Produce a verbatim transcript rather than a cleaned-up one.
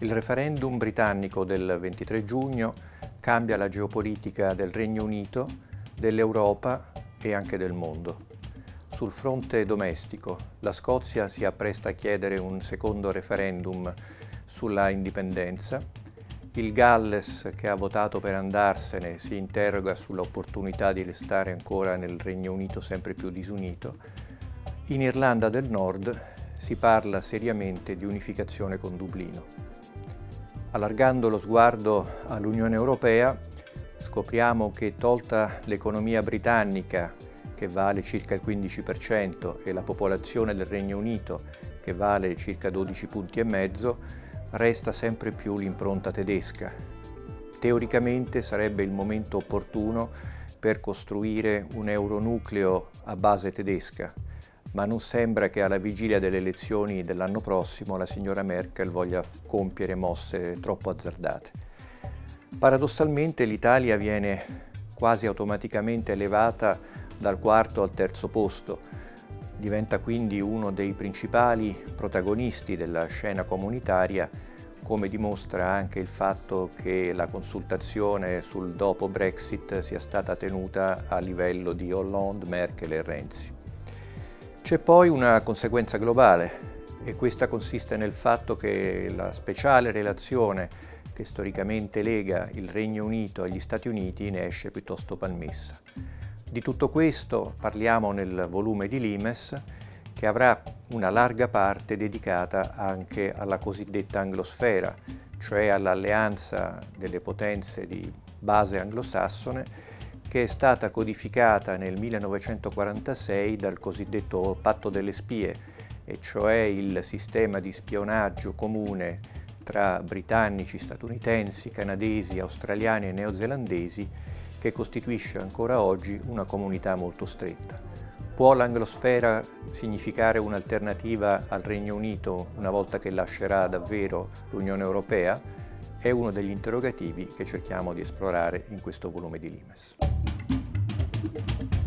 Il referendum britannico del ventitré giugno cambia la geopolitica del Regno Unito, dell'Europa e anche del mondo. Sul fronte domestico, la Scozia si appresta a chiedere un secondo referendum sulla indipendenza. Il Galles, che ha votato per andarsene, si interroga sull'opportunità di restare ancora nel Regno Unito sempre più disunito. In Irlanda del Nord si parla seriamente di unificazione con Dublino. Allargando lo sguardo all'Unione Europea, scopriamo che, tolta l'economia britannica, che vale circa il quindici per cento, e la popolazione del Regno Unito, che vale circa dodici punti e mezzo, resta sempre più l'impronta tedesca. Teoricamente sarebbe il momento opportuno per costruire un euronucleo a base tedesca, ma non sembra che alla vigilia delle elezioni dell'anno prossimo la signora Merkel voglia compiere mosse troppo azzardate. Paradossalmente l'Italia viene quasi automaticamente elevata dal quarto al terzo posto, diventa quindi uno dei principali protagonisti della scena comunitaria, come dimostra anche il fatto che la consultazione sul dopo Brexit sia stata tenuta a livello di Hollande, Merkel e Renzi. C'è poi una conseguenza globale, e questa consiste nel fatto che la speciale relazione che storicamente lega il Regno Unito agli Stati Uniti ne esce piuttosto palmessa. Di tutto questo parliamo nel volume di Limes, che avrà una larga parte dedicata anche alla cosiddetta anglosfera, cioè all'alleanza delle potenze di base anglosassone, che è stata codificata nel millenovecentoquarantasei dal cosiddetto Patto delle Spie, e cioè il sistema di spionaggio comune tra britannici, statunitensi, canadesi, australiani e neozelandesi, che costituisce ancora oggi una comunità molto stretta. Può l'anglosfera significare un'alternativa al Regno Unito una volta che lascerà davvero l'Unione Europea? È uno degli interrogativi che cerchiamo di esplorare in questo volume di Limes.